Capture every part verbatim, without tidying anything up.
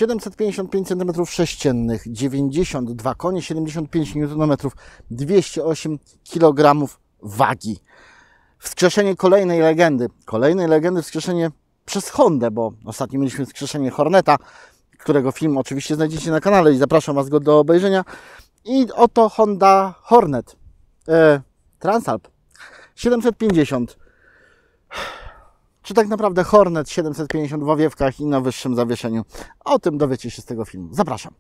siedemset pięćdziesiąt pięć centymetrów sześciennych, dziewięćdziesiąt dwa konie, siedemdziesiąt pięć niutonometrów, dwieście osiem kilogramów wagi. Wskrzeszenie kolejnej legendy. Kolejnej legendy wskrzeszenie przez Hondę, bo ostatnio mieliśmy wskrzeszenie Horneta, którego film oczywiście znajdziecie na kanale i zapraszam Was go do obejrzenia. I oto Honda Hornet e, Transalp siedemset pięćdziesiąt. Czy tak naprawdę Hornet siedemset pięćdziesiąt w owiewkach i na wyższym zawieszeniu? O tym dowiecie się z tego filmu. Zapraszam.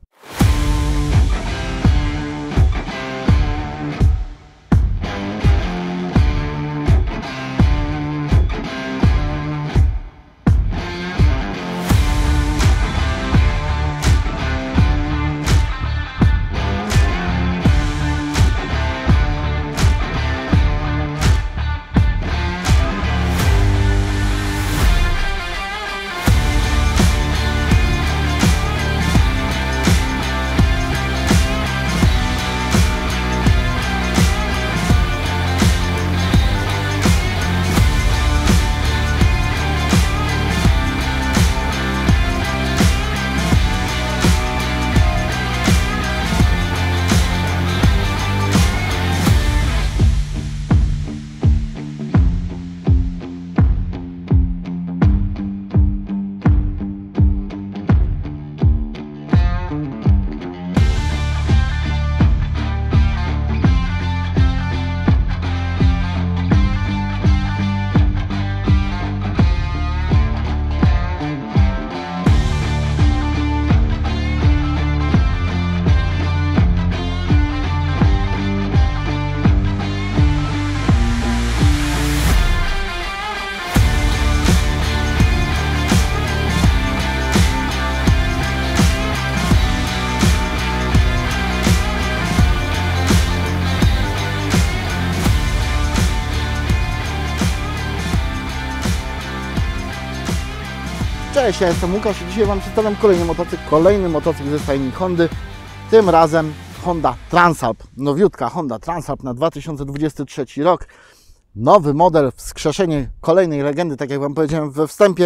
Cześć, ja jestem Łukasz i dzisiaj Wam przedstawiam kolejny motocykl, kolejny motocykl ze stajni Hondy, tym razem Honda Transalp, nowiutka Honda Transalp na dwa tysiące dwudziesty trzeci rok, nowy model, wskrzeszenie kolejnej legendy, tak jak Wam powiedziałem we wstępie.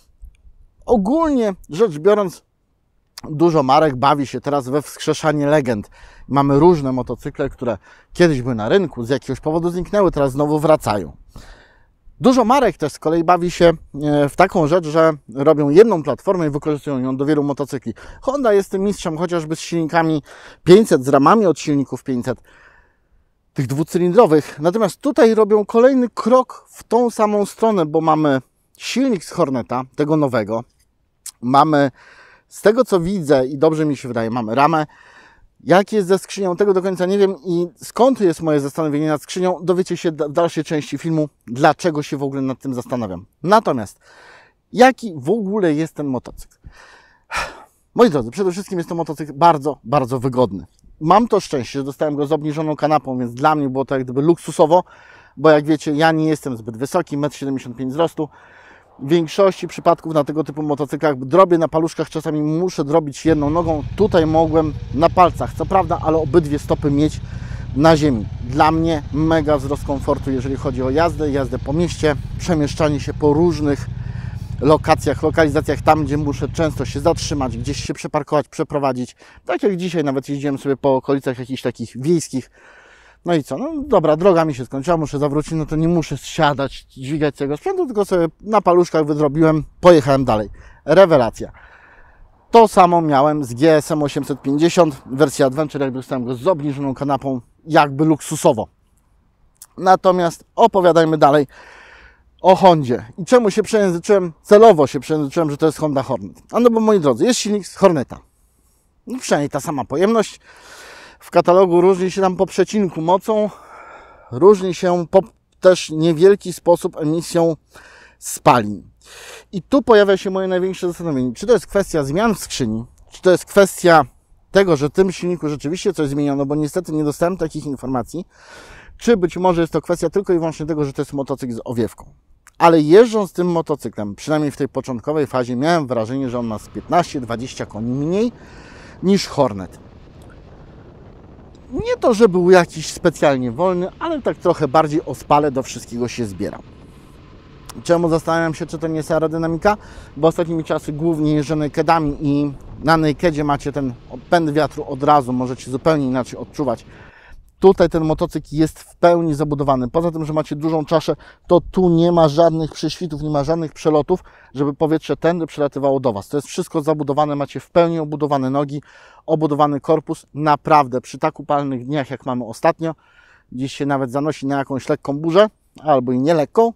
Ogólnie rzecz biorąc, dużo marek bawi się teraz we wskrzeszanie legend. Mamy różne motocykle, które kiedyś były na rynku, z jakiegoś powodu zniknęły, teraz znowu wracają. Dużo marek też z kolei bawi się w taką rzecz, że robią jedną platformę i wykorzystują ją do wielu motocykli. Honda jest tym mistrzem, chociażby z silnikami pięćset, z ramami od silników pięćset, tych dwucylindrowych. Natomiast tutaj robią kolejny krok w tą samą stronę, bo mamy silnik z Horneta, tego nowego. Mamy, z tego co widzę i dobrze mi się wydaje, mamy ramę. Jak jest ze skrzynią, tego do końca nie wiem i skąd jest moje zastanowienie nad skrzynią, dowiecie się w dalszej części filmu, dlaczego się w ogóle nad tym zastanawiam. Natomiast, jaki w ogóle jest ten motocykl? Moi drodzy, przede wszystkim jest to motocykl bardzo, bardzo wygodny. Mam to szczęście, że dostałem go z obniżoną kanapą, więc dla mnie było to jak gdyby luksusowo, bo jak wiecie, ja nie jestem zbyt wysoki, metr siedemdziesiąt pięć wzrostu. W większości przypadków na tego typu motocyklach drobię na paluszkach, czasami muszę drobić jedną nogą. Tutaj mogłem na palcach, co prawda, ale obydwie stopy mieć na ziemi. Dla mnie mega wzrost komfortu, jeżeli chodzi o jazdę, jazdę po mieście, przemieszczanie się po różnych lokacjach, lokalizacjach, tam gdzie muszę często się zatrzymać, gdzieś się przeparkować, przeprowadzić. Tak jak dzisiaj nawet jeździłem sobie po okolicach jakichś takich wiejskich. No i co? No dobra, droga mi się skończyła, muszę zawrócić, no to nie muszę siadać, dźwigać tego sprzętu, tylko sobie na paluszkach wydrobiłem, pojechałem dalej. Rewelacja. To samo miałem z G S M osiemset pięćdziesiąt, wersja Adventure, jak dostałem go z obniżoną kanapą, jakby luksusowo. Natomiast opowiadajmy dalej o Hondzie. I czemu się przejęzyczyłem? Celowo się przejęzyczyłem, że to jest Honda Hornet. A no bo, moi drodzy, jest silnik z Horneta. No przynajmniej ta sama pojemność. W katalogu różni się tam po przecinku mocą, różni się po też niewielki sposób emisją spalin. I tu pojawia się moje największe zastanowienie, czy to jest kwestia zmian w skrzyni, czy to jest kwestia tego, że w tym silniku rzeczywiście coś zmieniono, bo niestety nie dostałem takich informacji, czy być może jest to kwestia tylko i wyłącznie tego, że to jest motocykl z owiewką. Ale jeżdżąc tym motocyklem, przynajmniej w tej początkowej fazie, miałem wrażenie, że on ma z piętnaście dwadzieścia koni mniej niż Hornet. Nie to, że był jakiś specjalnie wolny, ale tak trochę bardziej ospale do wszystkiego się zbierał. Czemu zastanawiam się, czy to nie jest aerodynamika? Bo ostatnimi czasy głównie jeżdżę nakedami i Na nakedzie macie ten pęd wiatru od razu, możecie zupełnie inaczej odczuwać. Tutaj ten motocykl jest w pełni zabudowany. Poza tym, że macie dużą czaszę, to tu nie ma żadnych prześwitów, nie ma żadnych przelotów, żeby powietrze tędy przelatywało do Was. To jest wszystko zabudowane, macie w pełni obudowane nogi, obudowany korpus. Naprawdę, przy tak upalnych dniach, jak mamy ostatnio, gdzieś się nawet zanosi na jakąś lekką burzę, albo i nie lekką,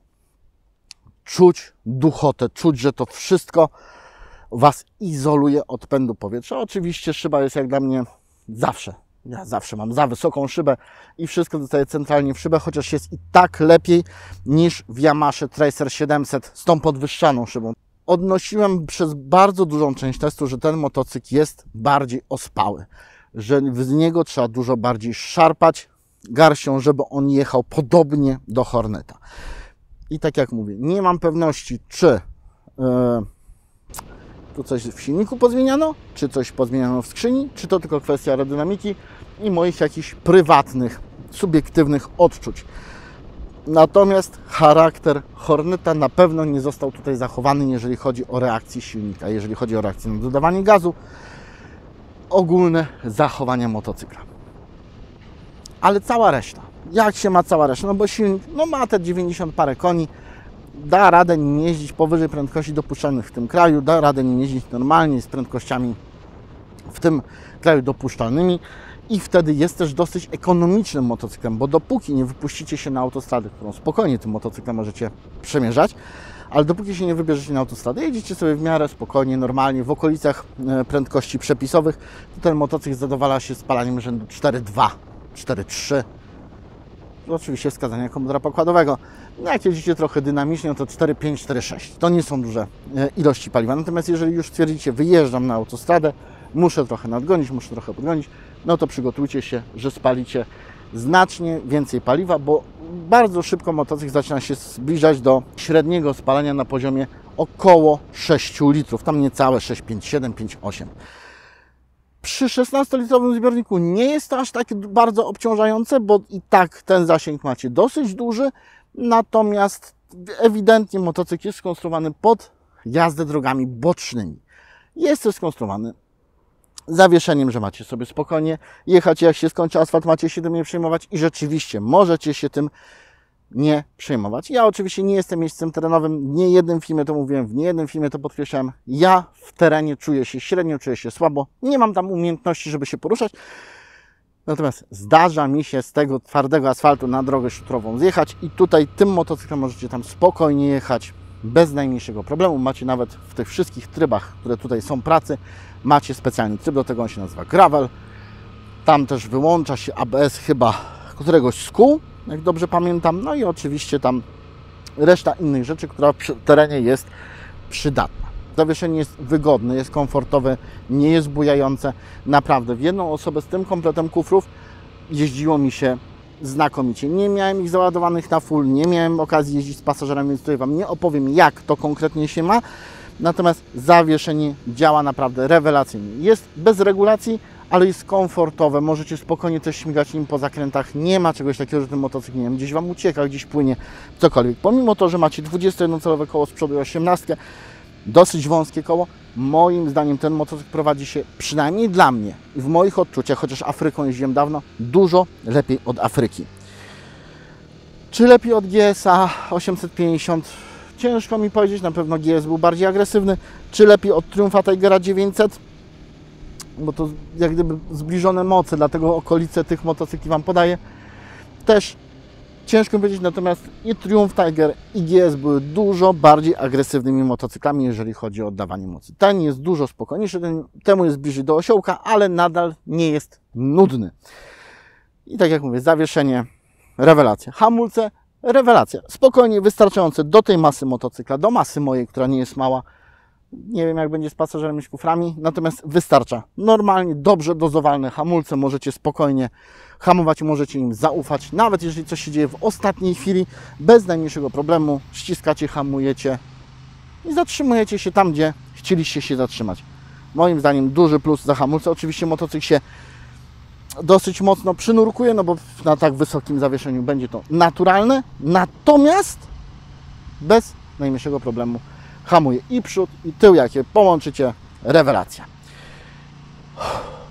czuć duchotę, czuć, że to wszystko Was izoluje od pędu powietrza. Oczywiście szyba jest jak dla mnie zawsze. Ja zawsze mam za wysoką szybę i wszystko dostaję centralnie w szybę, chociaż jest i tak lepiej niż w Yamasze Tracer siedemset z tą podwyższaną szybą. Odnosiłem przez bardzo dużą część testu, że ten motocykl jest bardziej ospały, że z niego trzeba dużo bardziej szarpać garścią, żeby on jechał podobnie do Horneta. I tak jak mówię, nie mam pewności, czy yy, tu coś w silniku pozmieniano, czy coś pozmieniano w skrzyni, czy to tylko kwestia aerodynamiki i moich jakichś prywatnych, subiektywnych odczuć. Natomiast charakter Horneta na pewno nie został tutaj zachowany, jeżeli chodzi o reakcję silnika, jeżeli chodzi o reakcję na dodawanie gazu, ogólne zachowania motocykla. Ale cała reszta, jak się ma cała reszta, no bo silnik no ma te dziewięćdziesiąt parę koni, da radę nim jeździć powyżej prędkości dopuszczalnych w tym kraju, da radę nim jeździć normalnie z prędkościami w tym kraju dopuszczalnymi i wtedy jest też dosyć ekonomicznym motocyklem, bo dopóki nie wypuścicie się na autostradę, którą spokojnie tym motocyklem możecie przemierzać, ale dopóki się nie wybierzecie na autostradę, jedziecie sobie w miarę spokojnie, normalnie, w okolicach prędkości przepisowych, to ten motocykl zadowala się spalaniem rzędu cztery dwa, cztery trzy. Oczywiście wskazania komodora pokładowego. No jak jeździcie trochę dynamicznie, to cztery pięć, cztery sześć. To nie są duże ilości paliwa. Natomiast jeżeli już stwierdzicie, wyjeżdżam na autostradę, muszę trochę nadgonić, muszę trochę podgonić, no to przygotujcie się, że spalicie znacznie więcej paliwa, bo bardzo szybko motocykl zaczyna się zbliżać do średniego spalania na poziomie około sześć litrów. Tam niecałe sześć, pięć, siedem, pięć, osiem. Przy szesnastolitrowym zbiorniku nie jest to aż tak bardzo obciążające, bo i tak ten zasięg macie dosyć duży, natomiast ewidentnie motocykl jest skonstruowany pod jazdę drogami bocznymi. Jest też skonstruowany zawieszeniem, że macie sobie spokojnie jechać, jak się skończy asfalt, macie się tym nie przejmować i rzeczywiście możecie się tym nie przejmować. Ja oczywiście nie jestem miejscem terenowym, w niejednym filmie to mówiłem, w niejednym filmie to podkreślałem. Ja w terenie czuję się średnio, czuję się słabo, nie mam tam umiejętności, żeby się poruszać. Natomiast zdarza mi się z tego twardego asfaltu na drogę szutrową zjechać i tutaj tym motocyklem możecie tam spokojnie jechać bez najmniejszego problemu. Macie nawet w tych wszystkich trybach, które tutaj są pracy, macie specjalny tryb, do tego on się nazywa gravel. Tam też wyłącza się A B S chyba któregoś z kół, jak dobrze pamiętam. No i oczywiście tam reszta innych rzeczy, która w terenie jest przydatna. Zawieszenie jest wygodne, jest komfortowe, nie jest bujające. Naprawdę w jedną osobę z tym kompletem kufrów jeździło mi się znakomicie. Nie miałem ich załadowanych na full, nie miałem okazji jeździć z pasażerami, więc tutaj Wam nie opowiem, jak to konkretnie się ma. Natomiast zawieszenie działa naprawdę rewelacyjnie. Jest bez regulacji, ale jest komfortowe. Możecie spokojnie też śmigać nim po zakrętach. Nie ma czegoś takiego, że ten motocykl, nie wiem, gdzieś Wam ucieka, gdzieś płynie, cokolwiek. Pomimo to, że macie dwudziestojednocalowe koło z przodu i osiemnastkę, dosyć wąskie koło, moim zdaniem ten motocykl prowadzi się, przynajmniej dla mnie i w moich odczuciach, chociaż Afryką jeździłem dawno, dużo lepiej od Afryki. Czy lepiej od G S A osiemset pięćdziesiąt? Ciężko mi powiedzieć, na pewno G S był bardziej agresywny. Czy lepiej od Triumfa Tigera dziewięćset? Bo to jak gdyby zbliżone moce, dlatego okolice tych motocykli Wam podaję. Też ciężko powiedzieć, natomiast i Triumph Tiger i G S były dużo bardziej agresywnymi motocyklami, jeżeli chodzi o oddawanie mocy. Ten jest dużo spokojniejszy, ten, temu jest bliżej do osiołka, ale nadal nie jest nudny. I tak jak mówię, zawieszenie, rewelacja. Hamulce, rewelacja. Spokojnie, wystarczające do tej masy motocykla, do masy mojej, która nie jest mała. Nie wiem, jak będzie z pasażerem i z kuframi, natomiast wystarcza. Normalnie, dobrze dozowalne hamulce, możecie spokojnie hamować, możecie im zaufać. Nawet jeżeli coś się dzieje w ostatniej chwili, bez najmniejszego problemu ściskacie, hamujecie i zatrzymujecie się tam, gdzie chcieliście się zatrzymać. Moim zdaniem duży plus za hamulce. Oczywiście motocykl się dosyć mocno przynurkuje, no bo na tak wysokim zawieszeniu będzie to naturalne, natomiast bez najmniejszego problemu hamuje i przód, i tył. Jak je połączycie, rewelacja.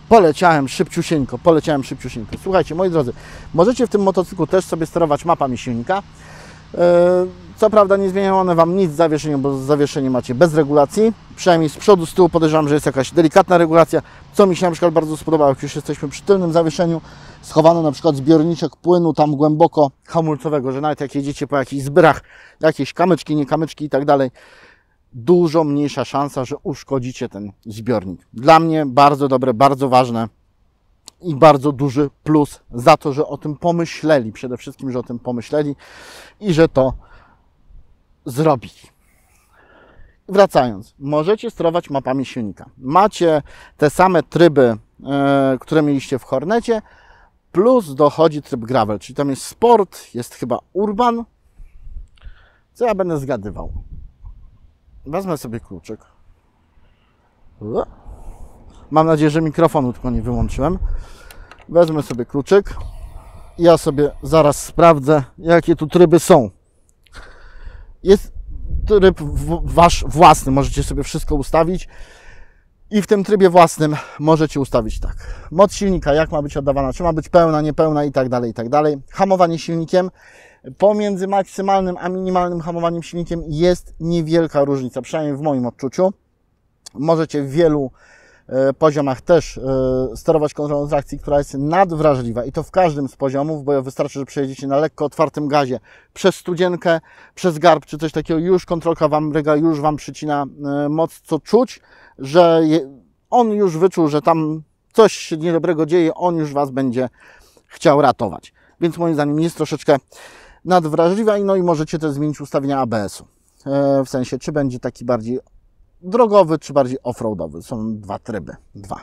poleciałem szybciusieńko, poleciałem szybciusieńko. Słuchajcie, moi drodzy, możecie w tym motocyklu też sobie sterować mapami silnika. Co prawda nie zmieniają one Wam nic z zawieszeniem, bo zawieszenie macie bez regulacji. Przynajmniej z przodu, z tyłu podejrzewam, że jest jakaś delikatna regulacja. Co mi się na przykład bardzo spodobało, jak już jesteśmy przy tylnym zawieszeniu, schowano na przykład zbiorniczek płynu tam głęboko hamulcowego, że nawet jak jedziecie po jakichś zbyrach, jakieś kamyczki, nie kamyczki i tak dalej, dużo mniejsza szansa, że uszkodzicie ten zbiornik. Dla mnie bardzo dobre, bardzo ważne i bardzo duży plus za to, że o tym pomyśleli. Przede wszystkim, że o tym pomyśleli i że to zrobili. Wracając, możecie sterować mapami silnika. Macie te same tryby, e, które mieliście w Hornecie, plus dochodzi tryb gravel, czyli tam jest sport, jest chyba urban. Co ja będę zgadywał? Wezmę sobie kluczyk. Mam nadzieję, że mikrofonu tylko nie wyłączyłem. Wezmę sobie kluczyk i ja sobie zaraz sprawdzę, jakie tu tryby są. Jest tryb Wasz własny, możecie sobie wszystko ustawić i w tym trybie własnym możecie ustawić tak. Moc silnika, jak ma być oddawana, czy ma być pełna, niepełna i tak dalej, i tak dalej. Hamowanie silnikiem. Pomiędzy maksymalnym a minimalnym hamowaniem silnikiem jest niewielka różnica, przynajmniej w moim odczuciu. Możecie w wielu e, poziomach też e, sterować kontrolą trakcji, która jest nadwrażliwa i to w każdym z poziomów, bo wystarczy, że przejedziecie na lekko otwartym gazie przez studzienkę, przez garb czy coś takiego, już kontrolka Wam ryga, już Wam przycina e, moc, co czuć, że je, on już wyczuł, że tam coś się niedobrego dzieje, on już Was będzie chciał ratować. Więc moim zdaniem jest troszeczkę nadwrażliwa i no i możecie też zmienić ustawienia A B S-u. E, w sensie, czy będzie taki bardziej drogowy, czy bardziej offroadowy. Są dwa tryby. Dwa.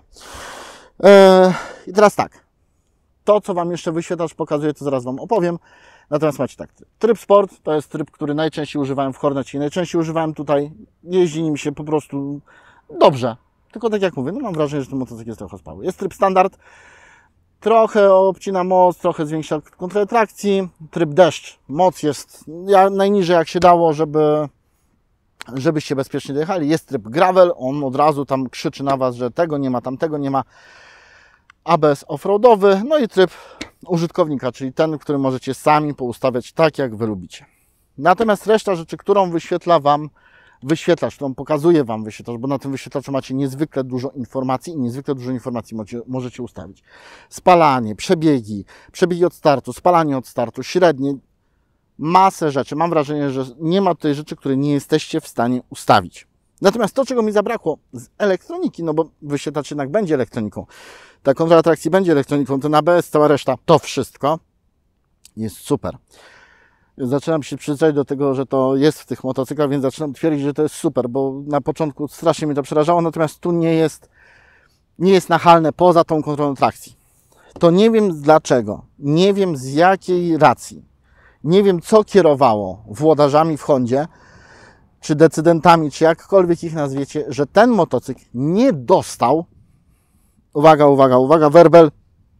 E, I teraz tak. To, co Wam jeszcze wyświetlacz pokazuje, to zaraz Wam opowiem. Natomiast macie tak. Tryb sport to jest tryb, który najczęściej używałem w Hornecie i najczęściej używałem tutaj. Jeździ nim się po prostu dobrze. Tylko tak jak mówię, no mam wrażenie, że ten motocykl jest trochę spały. Jest tryb standard. Trochę obcina moc, trochę zwiększa kontrolę trakcji. Tryb deszcz. Moc jest najniżej jak się dało, żeby, żebyście bezpiecznie dojechali. Jest tryb gravel. On od razu tam krzyczy na Was, że tego nie ma, tamtego nie ma. A B S offroadowy. No i tryb użytkownika, czyli ten, który możecie sami poustawiać tak, jak Wy lubicie. Natomiast reszta rzeczy, którą wyświetla Wam wyświetlacz, którą pokazuje Wam wyświetlacz, bo na tym wyświetlaczu macie niezwykle dużo informacji i niezwykle dużo informacji możecie, możecie ustawić. Spalanie, przebiegi, przebiegi od startu, spalanie od startu, średnie, masę rzeczy. Mam wrażenie, że nie ma tutaj rzeczy, które nie jesteście w stanie ustawić. Natomiast to, czego mi zabrakło z elektroniki, no bo wyświetlacz jednak będzie elektroniką, ta kontrola trakcji będzie elektroniką, ten A B S, cała reszta, to wszystko jest super. Zaczynam się przyzwyczaić do tego, że to jest w tych motocyklach, więc zaczynam twierdzić, że to jest super, bo na początku strasznie mnie to przerażało, natomiast tu nie jest, nie jest nachalne poza tą kontrolą trakcji. To nie wiem dlaczego, nie wiem z jakiej racji, nie wiem co kierowało włodarzami w Hondzie, czy decydentami, czy jakkolwiek ich nazwiecie, że ten motocykl nie dostał, uwaga, uwaga, uwaga, werbel,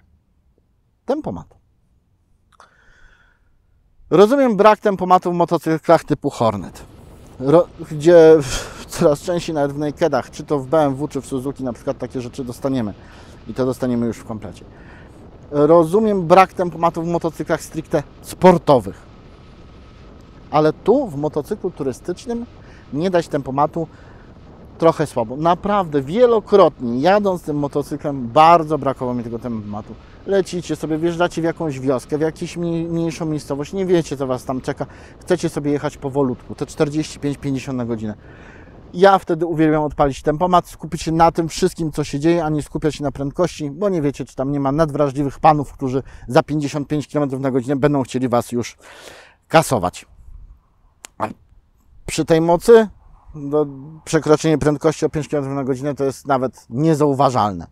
tempomatu. Rozumiem brak tempomatu w motocyklach typu Hornet, Ro, gdzie coraz częściej nawet w nakedach, czy to w B M W, czy w Suzuki na przykład takie rzeczy dostaniemy. I to dostaniemy już w komplecie. Rozumiem brak tempomatu w motocyklach stricte sportowych. Ale tu w motocyklu turystycznym nie dać tempomatu trochę słabo. Naprawdę wielokrotnie jadąc tym motocyklem bardzo brakowało mi tego tempomatu. Lecicie sobie, wjeżdżacie w jakąś wioskę, w jakąś mniejszą miejscowość, nie wiecie co Was tam czeka, chcecie sobie jechać powolutku, te czterdzieści pięć pięćdziesiąt na godzinę. Ja wtedy uwielbiam odpalić tempomat, skupić się na tym wszystkim, co się dzieje, a nie skupiać się na prędkości, bo nie wiecie, czy tam nie ma nadwrażliwych panów, którzy za pięćdziesiąt pięć kilometrów na godzinę będą chcieli Was już kasować. A przy tej mocy no, przekroczenie prędkości o pięć kilometrów na godzinę to jest nawet niezauważalne.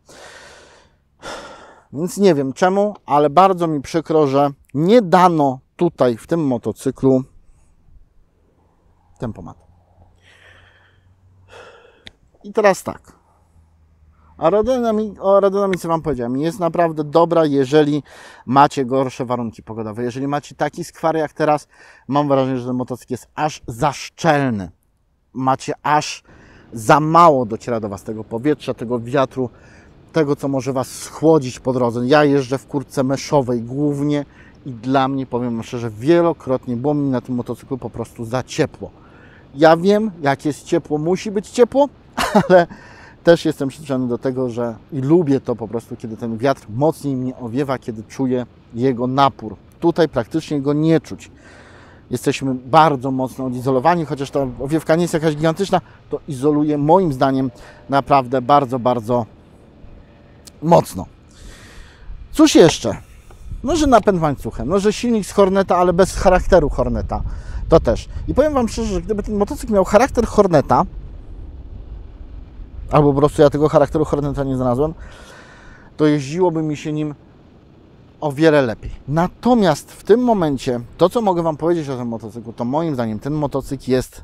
Więc nie wiem czemu, ale bardzo mi przykro, że nie dano tutaj w tym motocyklu tempomatu. I teraz tak. Aerodynamika, o aerodynamice Wam powiedziałem, jest naprawdę dobra, jeżeli macie gorsze warunki pogodowe. Jeżeli macie taki skwar jak teraz, mam wrażenie, że ten motocykl jest aż za szczelny. Macie aż za mało dociera do Was tego powietrza, tego wiatru. tego, co może Was schłodzić po drodze. Ja jeżdżę w kurtce meszowej głównie i dla mnie, powiem Wam szczerze, wielokrotnie było mi na tym motocyklu po prostu za ciepło. Ja wiem, jak jest ciepło, musi być ciepło, ale też jestem przyzwyczajony do tego, że i lubię to po prostu, kiedy ten wiatr mocniej mnie owiewa, kiedy czuję jego napór. Tutaj praktycznie go nie czuć. Jesteśmy bardzo mocno odizolowani, chociaż ta owiewka nie jest jakaś gigantyczna, to izoluje moim zdaniem naprawdę bardzo, bardzo mocno. Cóż jeszcze? No, że napęd łańcuchem, no, że silnik z Horneta, ale bez charakteru Horneta. To też. I powiem Wam szczerze, że gdyby ten motocykl miał charakter Horneta, albo po prostu ja tego charakteru Horneta nie znalazłem, to jeździłoby mi się nim o wiele lepiej. Natomiast w tym momencie, to co mogę Wam powiedzieć o tym motocyklu, to moim zdaniem ten motocykl jest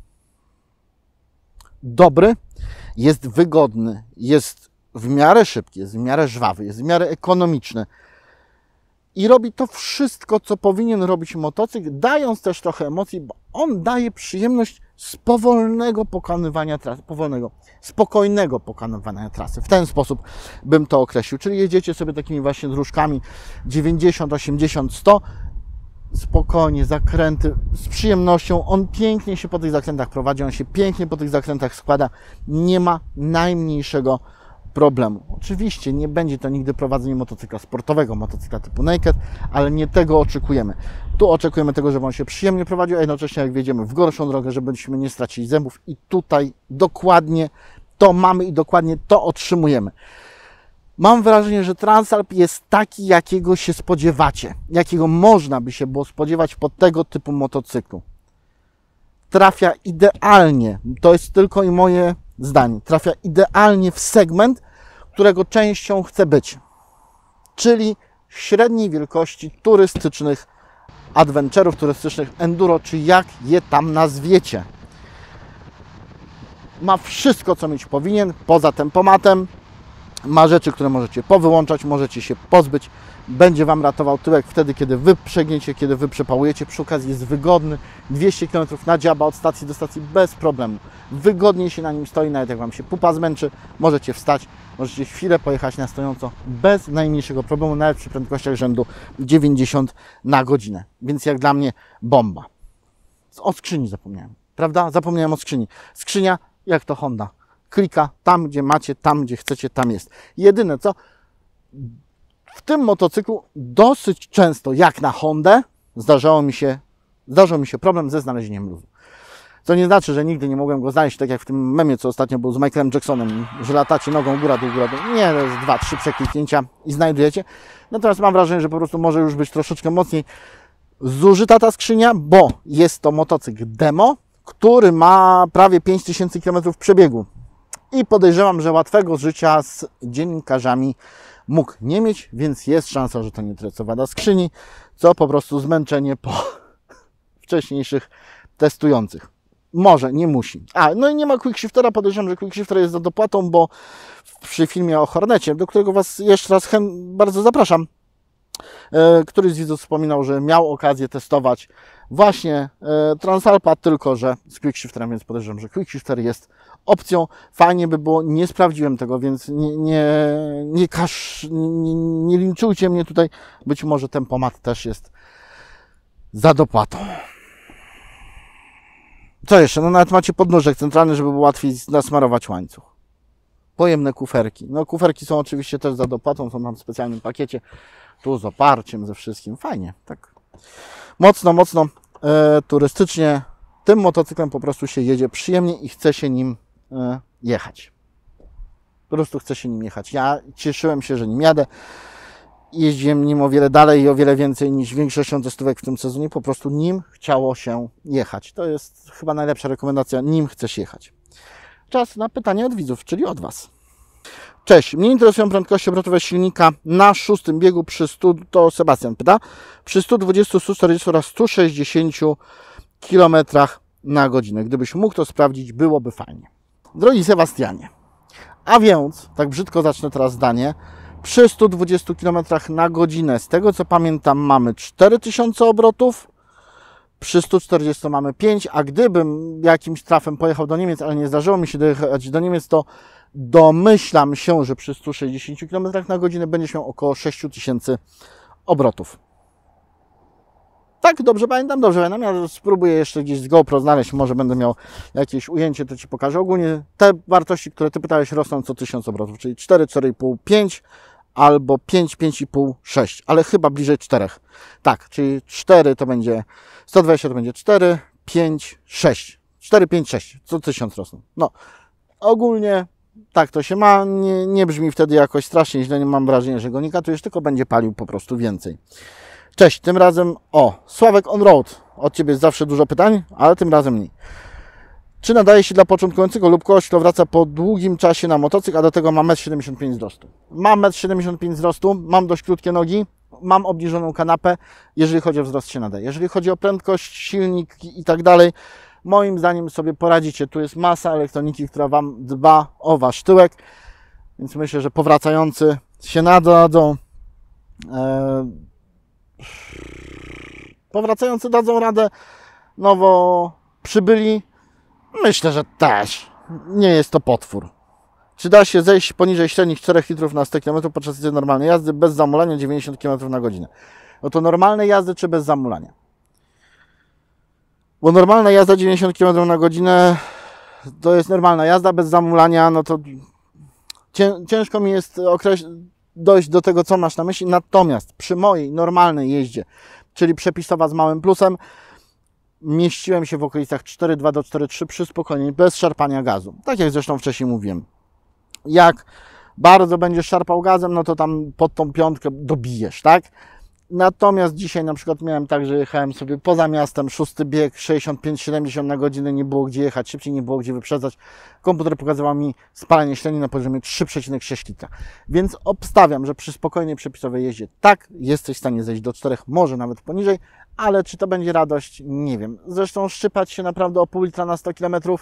dobry, jest wygodny, jest w miarę szybki, jest w miarę żwawy, jest w miarę ekonomiczny i robi to wszystko, co powinien robić motocykl, dając też trochę emocji, bo on daje przyjemność z powolnego pokonywania trasy, powolnego, spokojnego pokonywania trasy. W ten sposób bym to określił. Czyli jedziecie sobie takimi właśnie dróżkami dziewięćdziesiąt, osiemdziesiąt, sto, spokojnie, zakręty, z przyjemnością. On pięknie się po tych zakrętach prowadzi, on się pięknie po tych zakrętach składa. Nie ma najmniejszego problemu. Oczywiście nie będzie to nigdy prowadzenie motocykla sportowego, motocykla typu naked, ale nie tego oczekujemy. Tu oczekujemy tego, żeby on się przyjemnie prowadził, a jednocześnie jak wjedziemy w gorszą drogę, żebyśmy nie stracili zębów i tutaj dokładnie to mamy i dokładnie to otrzymujemy. Mam wrażenie, że Transalp jest taki, jakiego się spodziewacie, jakiego można by się było spodziewać pod tego typu motocyklu. Trafia idealnie, to jest tylko i moje zdanie, trafia idealnie w segment, którego częścią chce być, czyli średniej wielkości turystycznych adventure'ów, turystycznych enduro, czy jak je tam nazwiecie. Ma wszystko, co mieć powinien, poza tempomatem. Ma rzeczy, które możecie powyłączać, możecie się pozbyć. Będzie Wam ratował tyłek wtedy, kiedy Wy przegniecie, kiedy Wy przepałujecie. Przy okazji jest wygodny. dwieście kilometrów na dziaba od stacji do stacji bez problemu. Wygodnie się na nim stoi, nawet jak Wam się pupa zmęczy, możecie wstać, możecie chwilę pojechać na stojąco bez najmniejszego problemu, nawet przy prędkościach rzędu dziewięćdziesiąt na godzinę. Więc jak dla mnie bomba. O skrzyni zapomniałem, prawda? Zapomniałem o skrzyni. Skrzynia jak to Honda. Klika tam, gdzie macie, tam, gdzie chcecie, tam jest. Jedyne co, w tym motocyklu dosyć często, jak na Hondę, zdarzało mi się, zdarzył mi się problem ze znalezieniem luzu. To nie znaczy, że nigdy nie mogłem go znaleźć, tak jak w tym memie, co ostatnio był z Michaelem Jacksonem, że latacie nogą góra, dół, góra, dół. Nie, to jest dwa, trzy przekliknięcia i znajdujecie. Natomiast mam wrażenie, że po prostu może już być troszeczkę mocniej zużyta ta skrzynia, bo jest to motocykl demo, który ma prawie pięć tysięcy kilometrów przebiegu. I podejrzewam, że łatwego życia z dziennikarzami mógł nie mieć, więc jest szansa, że to nie tyle co wada skrzyni, co po prostu zmęczenie po wcześniejszych testujących. Może, nie musi. A, no i nie ma quickshiftera, podejrzewam, że quickshifter jest za dopłatą, bo przy filmie o Hornecie, do którego Was jeszcze raz bardzo zapraszam, e, któryś z widzów wspominał, że miał okazję testować właśnie e, Transalpa, tylko że z quickshifterem, więc podejrzewam, że quickshifter jest opcją. Fajnie by było, nie sprawdziłem tego, więc nie, nie, nie, każ, nie, nie linczujcie mnie tutaj. Być może tempomat też jest za dopłatą. Co jeszcze? No nawet macie podnóżek centralny, żeby było łatwiej nasmarować łańcuch. Pojemne kuferki. No kuferki są oczywiście też za dopłatą, są tam w specjalnym pakiecie. Tu z oparciem, ze wszystkim. Fajnie, tak. Mocno, mocno e, turystycznie. Tym motocyklem po prostu się jedzie przyjemnie i chce się nim e, jechać. Po prostu chce się nim jechać. Ja cieszyłem się, że nim jadę. Jeździłem nim o wiele dalej i o wiele więcej niż większością testówek w tym sezonie. Po prostu nim chciało się jechać. To jest chyba najlepsza rekomendacja. Nim chcesz jechać. Czas na pytanie od widzów, czyli od Was. Cześć, mnie interesują prędkości obrotowe silnika na szóstym biegu przy stu, to Sebastian pyta, przy stu dwudziestu, stu czterdziestu oraz stu sześćdziesięciu kilometrach na godzinę. Gdybyś mógł to sprawdzić, byłoby fajnie. Drogi Sebastianie, a więc, tak brzydko zacznę teraz zdanie, przy stu dwudziestu kilometrach na godzinę, z tego co pamiętam, mamy cztery tysiące obrotów, przy stu czterdziestu mamy pięć, a gdybym jakimś trafem pojechał do Niemiec, ale nie zdarzyło mi się dojechać do Niemiec, to Domyślam się, że przy stu sześćdziesięciu kilometrach na godzinę będziesz miał około sześć tysięcy obrotów. Tak, dobrze pamiętam, dobrze pamiętam. Ja spróbuję jeszcze gdzieś z GoPro znaleźć, może będę miał jakieś ujęcie, to Ci pokażę. Ogólnie te wartości, które Ty pytałeś, rosną co tysiąc obrotów, czyli cztery, cztery i pół, pięć albo pięć, pięć i pół, sześć, ale chyba bliżej czterech. Tak, czyli cztery to będzie, sto dwadzieścia to będzie cztery, pięć, sześć. cztery, pięć, sześć, co tysiąc rosną. No, ogólnie tak to się ma, nie, nie brzmi wtedy jakoś strasznie źle, nie mam wrażenia, że go nie katujesz, tylko będzie palił po prostu więcej. Cześć, tym razem, o, Sławek on road. Od Ciebie jest zawsze dużo pytań, ale tym razem mniej. Czy nadaje się dla początkującego lub kogoś, kto wraca po długim czasie na motocykl, a do tego ma metr siedemdziesiąt pięć wzrostu? Mam metr siedemdziesiąt pięć wzrostu, mam dość krótkie nogi, mam obniżoną kanapę, jeżeli chodzi o wzrost się nadaje. Jeżeli chodzi o prędkość, silnik i tak dalej, moim zdaniem sobie poradzicie. Tu jest masa elektroniki, która Wam dba o Wasz tyłek, więc myślę, że powracający się nadadzą. Eee, Powracający dadzą radę, nowo przybyli, myślę, że też nie jest to potwór. Czy da się zejść poniżej średnich czterech litrów na sto kilometrów podczas normalnej jazdy bez zamulania dziewięćdziesiąt kilometrów na godzinę? No to normalnej jazdy czy bez zamulania? Bo normalna jazda dziewięćdziesiąt kilometrów na godzinę to jest normalna jazda, bez zamulania, no to ciężko mi jest określić, dojść do tego, co masz na myśli. Natomiast przy mojej normalnej jeździe, czyli przepisowa z małym plusem, mieściłem się w okolicach cztery przecinek dwa do cztery przecinek trzy przy spokojnie, bez szarpania gazu. Tak jak zresztą wcześniej mówiłem. Jak bardzo będziesz szarpał gazem, no to tam pod tą piątkę dobijesz, tak? Natomiast dzisiaj na przykład miałem tak, że jechałem sobie poza miastem, szósty bieg, sześćdziesiąt pięć siedemdziesiąt na godzinę, nie było gdzie jechać szybciej, nie było gdzie wyprzedzać. Komputer pokazywał mi spalanie średnie na poziomie trzy przecinek sześć litra. Więc obstawiam, że przy spokojnej przepisowej jeździe tak, jesteś w stanie zejść do czterech, może nawet poniżej, ale czy to będzie radość? Nie wiem. Zresztą szczypać się naprawdę o pół litra na sto kilometrów,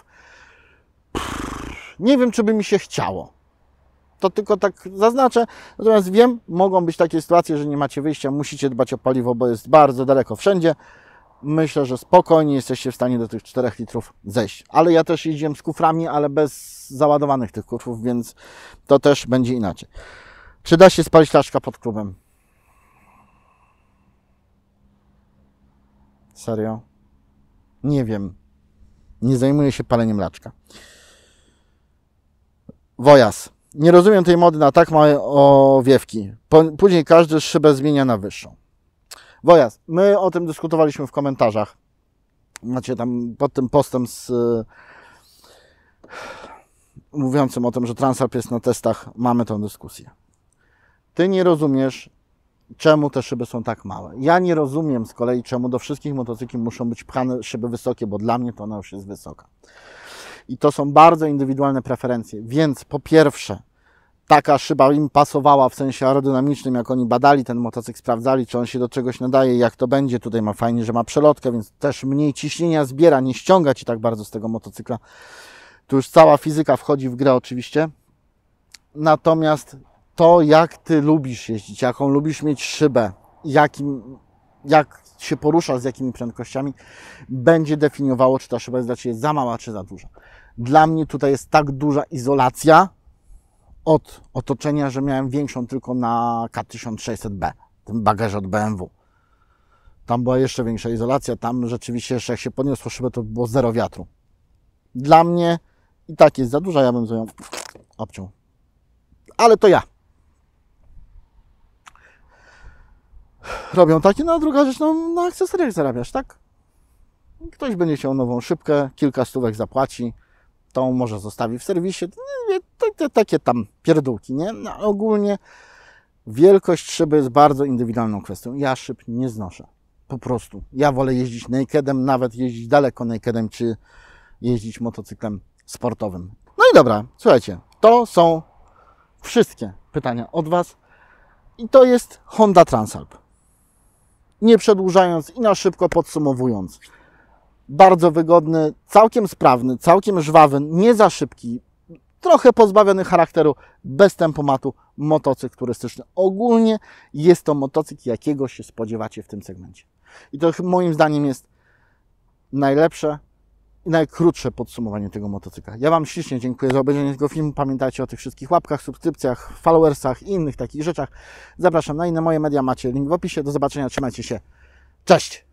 nie wiem, czy by mi się chciało. To tylko tak zaznaczę. Natomiast wiem, mogą być takie sytuacje, że nie macie wyjścia, musicie dbać o paliwo, bo jest bardzo daleko wszędzie. Myślę, że spokojnie jesteście w stanie do tych czterech litrów zejść. Ale ja też jeździłem z kuframi, ale bez załadowanych tych kufrów, więc to też będzie inaczej. Czy da się spalić laczka pod klubem? Serio? Nie wiem. Nie zajmuję się paleniem laczka. Wojas. Nie rozumiem tej mody na tak małe owiewki. Później każdy szybę zmienia na wyższą. Wojas, my o tym dyskutowaliśmy w komentarzach. Macie tam pod tym postem z yy, mówiącym o tym, że Transalp jest na testach, mamy tę dyskusję. Ty nie rozumiesz, czemu te szyby są tak małe. Ja nie rozumiem z kolei, czemu do wszystkich motocykli muszą być pchane szyby wysokie, bo dla mnie to ona już jest wysoka. I to są bardzo indywidualne preferencje, więc po pierwsze, taka szyba im pasowała w sensie aerodynamicznym, jak oni badali ten motocykl, sprawdzali, czy on się do czegoś nadaje, jak to będzie. Tutaj ma fajnie, że ma przelotkę, więc też mniej ciśnienia zbiera, nie ściąga Ci tak bardzo z tego motocykla. Tu już cała fizyka wchodzi w grę oczywiście. Natomiast to, jak Ty lubisz jeździć, jaką lubisz mieć szybę, jakim, jak się poruszasz, z jakimi prędkościami, będzie definiowało, czy ta szyba jest dla Ciebie za mała, czy za duża. Dla mnie tutaj jest tak duża izolacja od otoczenia, że miałem większą tylko na K tysiąc sześćset B, tym bagaże od B M W. Tam była jeszcze większa izolacja, tam rzeczywiście jeszcze jak się podniosło szybę, to było zero wiatru. Dla mnie i tak jest za duża, ja bym ją obciął. Ale to ja. Robią takie, no a druga rzecz, no na akcesoriach zarabiasz, tak? Ktoś będzie chciał nową szybkę, kilka stówek zapłaci, tą może zostawi w serwisie, takie, takie tam pierdółki, nie? No, ogólnie wielkość szyby jest bardzo indywidualną kwestią. Ja szyb nie znoszę, po prostu. Ja wolę jeździć nakedem, nawet jeździć daleko nakedem, czy jeździć motocyklem sportowym. No i dobra, słuchajcie, to są wszystkie pytania od Was i to jest Honda Transalp. Nie przedłużając i na szybko podsumowując, bardzo wygodny, całkiem sprawny, całkiem żwawy, nie za szybki, trochę pozbawiony charakteru, bez tempomatu, motocykl turystyczny. Ogólnie jest to motocykl, jakiego się spodziewacie w tym segmencie. I to moim zdaniem jest najlepsze i najkrótsze podsumowanie tego motocykla. Ja Wam ślicznie dziękuję za obejrzenie tego filmu. Pamiętajcie o tych wszystkich łapkach, subskrypcjach, followersach i innych takich rzeczach. Zapraszam na inne moje media, macie link w opisie. Do zobaczenia, trzymajcie się. Cześć!